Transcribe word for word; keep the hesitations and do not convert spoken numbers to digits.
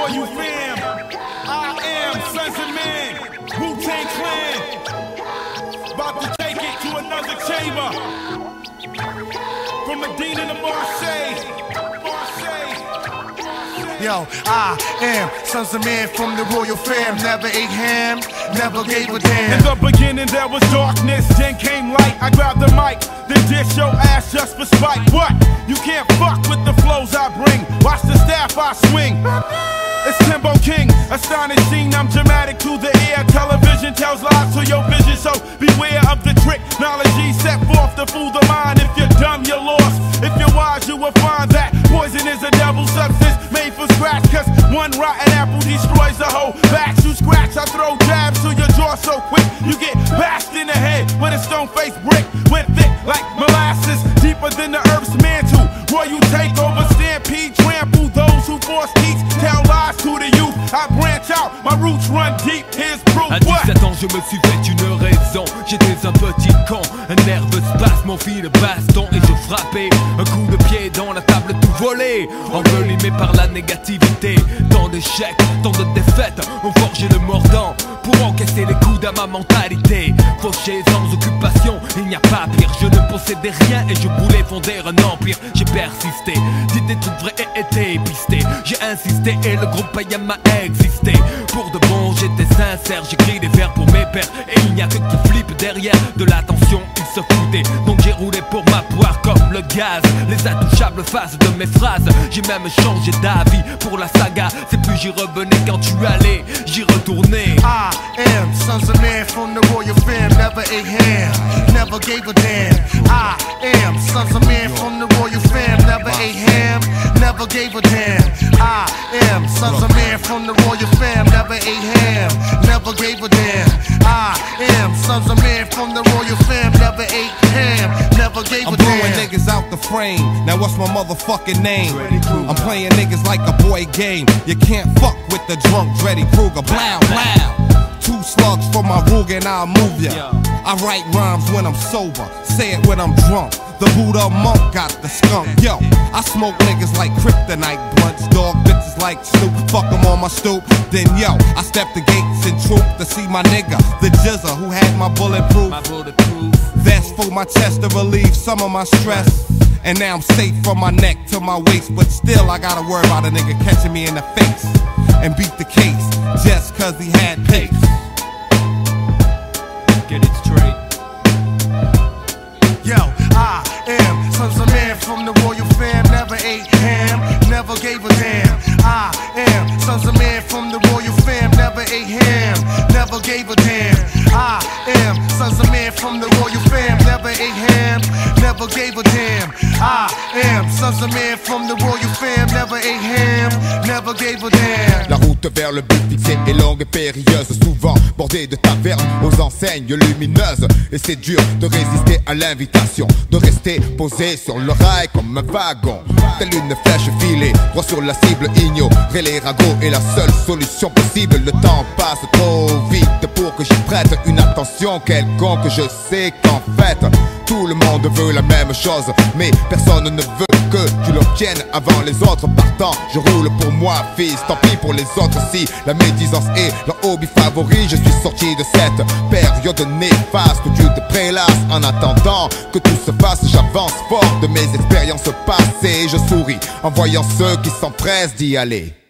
Royal fam. I am Sons of Man, Wu-Tang Clan. About to take it to another chamber. From Medina to Marseille. Marseille. Yo, I am Sons of Man from the Royal fam. Never ate ham, never gave a damn. In the beginning there was darkness, then came light. I grabbed the mic, then dish your ass just for spite. What? You can't fuck with the flows I bring. Watch the staff I swing. It's Timbo King, astonishing, I'm dramatic to the ear. Television tells lies to your vision, so beware of the trick. Knowledge set forth to fool the mind. If you're dumb, you're lost. If you're wise, you will find that poison is a devil substance made for scratch. Cause one rotten apple destroys the whole batch. You scratch, I throw jabs to your jaw so quick. You get bashed in the head with a stone-faced brick. Went thick like molasses, deeper than the earth's mantle. Royal takeover, stampede, trample those who force teach, tell lies to the youth. I branch out, my roots run deep, here's proof. À dix-sept ans je me suis fait une raison. J'étais un petit con, un nerveux spasme, mon fil de baston. Et je frappais un coup de pied dans la table tout volé, envelimé par la négativité. Tant d'échecs, tant de défaites ont forgé le mordant pour encaisser les coups à ma mentalité. Fauché sans occupation, il n'y a pas pire. Je ne possédais rien et je voulais fonder un empire. J'ai persisté, dit des trucs vrais et été pisté. J'ai insisté et le groupe païen m'a existé. Pour de bon j'étais sincère, j'écris des vers pour mes pères. Et il n'y a que qui flippe derrière de l'attention, ils se foutaient. Donc j'ai roulé pour ma poire comme le gaz. Les intouchables faces de mes phrases. J'ai même changé d'avis pour la saga. C'est plus j'y revenais quand tu allais, j'y retournais. I am Sons of Man from the Royal fam. Never ate ham, never gave a damn. I am Sons of Man from the Royal fam. Never ate ham, never gave a damn. I am Sons of Man from the Royal fam. Never ate ham, never gave a damn. I am Sons of Man from the Royal fam. Never ate ham, never gave a damn. I'm blowing niggas out the frame. Now what's my motherfucking name? I'm playing niggas like a boy game. You can't fuck with the drunk Dreddy Kruger. Blow, blow. Two slugs for my rug and I'll move ya. I write rhymes when I'm sober, say it when I'm drunk. The Buddha monk got the skunk. Yo, I smoke niggas like kryptonite blunts. Dog bitches like Snoop, fuck them on my stoop. Then yo, I step the gates in troop to see my nigga, the Jizza, who had my bulletproof. My bulletproof. That's for my chest to relieve some of my stress. And now I'm safe from my neck to my waist. But still I gotta worry about a nigga catching me in the face and beat the case just cause he had pace. Get it straight. Yo, I am Sons of Man from the Royal fam. Never ate ham, never gave a damn. I am Sons of Man from the Royal fam. Never ate ham, never gave a damn. I am Sons of Man from the Royal fam. Never ate ham, never gave a damn. I am Sons of Man from the Royal fam. Never ate ham, never gave a damn. La route vers le but fixé est longue et périlleuse, souvent bordée de tavernes aux enseignes lumineuses. Et c'est dur de résister à l'invitation, de rester posé sur le rail comme un wagon. Telle une flèche filée, droit sur la cible, ignorer les ragots est la seule solution possible. Le temps passe trop vite pour que j'y prête une attention quelconque. Je sais qu'en fait, tout le monde veut la même chose, mais personne ne veut que tu l'obtiennes avant les autres. Partant, je roule pour moi, fils, tant pis pour les autres. Si la médisance est leur hobby favori, je suis sorti de cette période néfaste où tu te prélasses. En attendant que tout se fasse, j'avance fort de mes expériences passées. Je souris en voyant ceux qui s'empressent d'y aller.